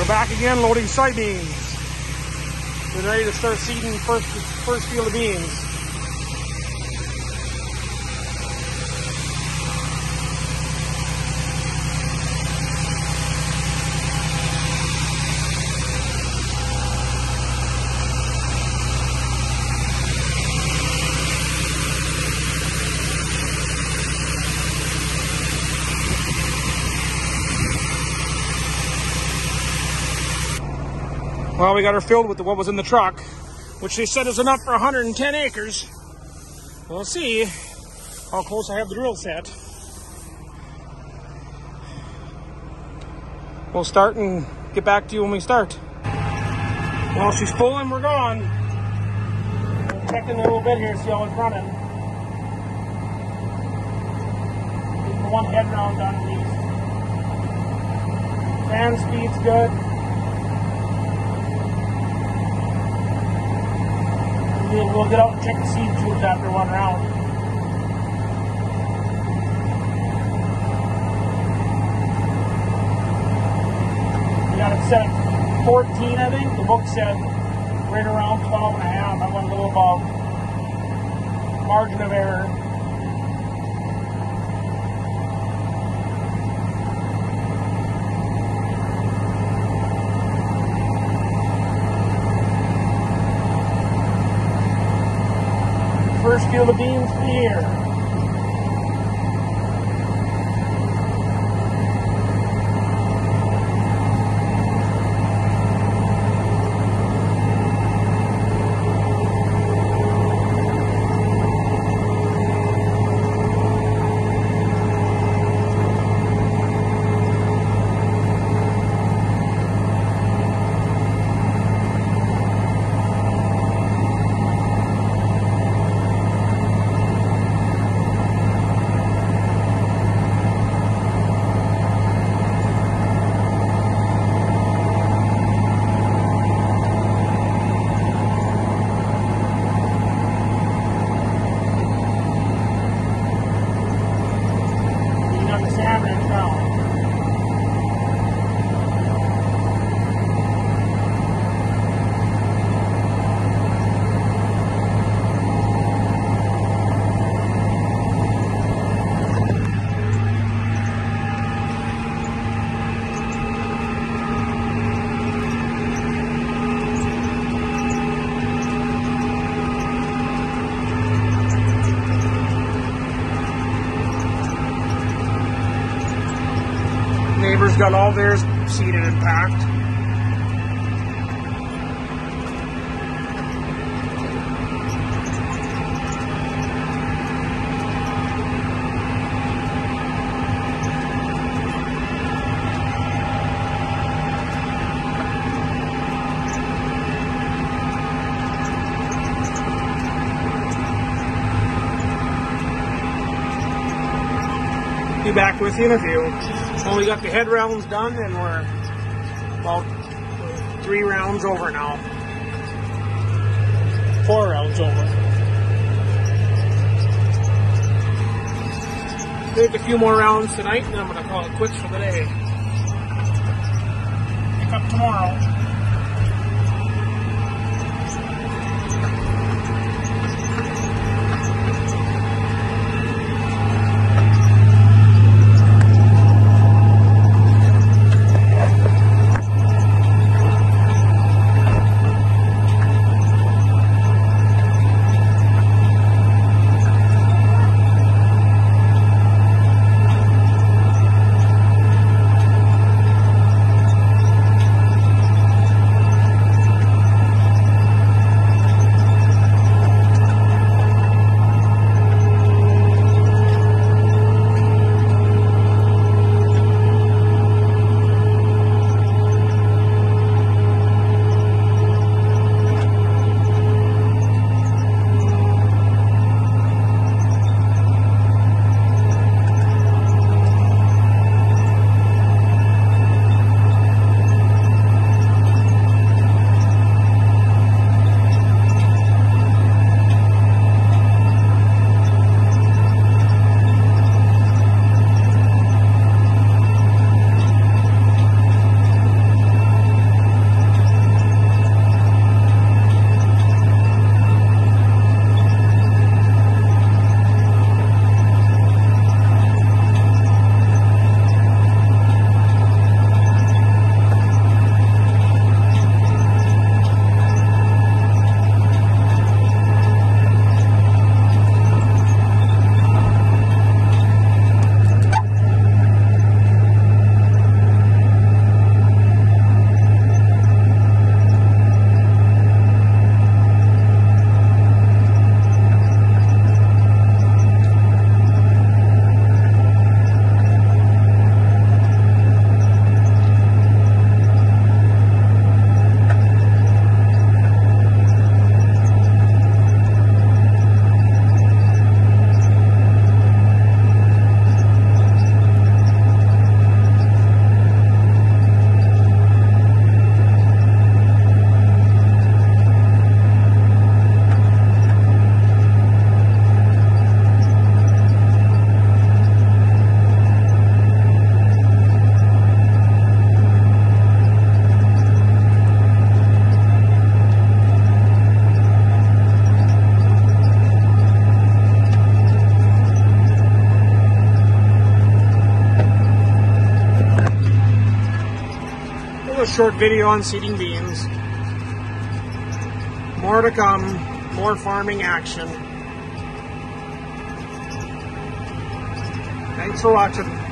We're back again loading soybeans. We're ready to start seeding first field of beans. Well, we got her filled with what was in the truck, which they said is enough for 110 acres. We'll see how close I have the drill set. We'll start and get back to you when we start. Well, she's full and we're gone. We'll check in a little bit here, see how it's running. Getting one head round done at least. Fan speed's good. We'll get out and check the seed tubes after one round. We got it set at 14, I think. The book said right around 12 and a half. I went a little above. Margin of error. First field of beans for the year. Neighbors got all theirs seeded and packed. Be back with you in a few. Well, we got the head rounds done and we're about 3 rounds over now. 4 rounds over. Take a few more rounds tonight and then I'm going to call it quits for the day. Pick up tomorrow. short video on seeding beans. More to come, more farming action. Thanks for watching.